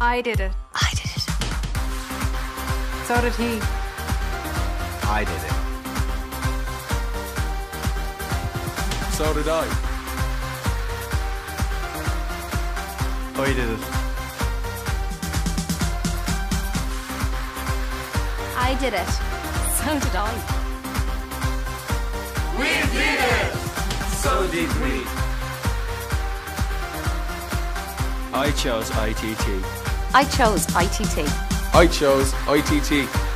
I did it. I did it. So did he. I did it. So did I. I did it. I did it. So did I. We did it! So did we. I chose ITT. I chose ITT. I chose ITT.